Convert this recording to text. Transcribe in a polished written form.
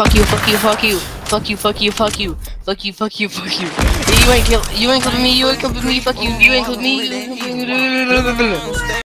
Fuck you, fuck you, fuck you. Fuck you, fuck you, fuck you. Fuck you, fuck you, fuck you. You ain't clipping me, you ain't clipping me, fuck you, you ain't clipping me.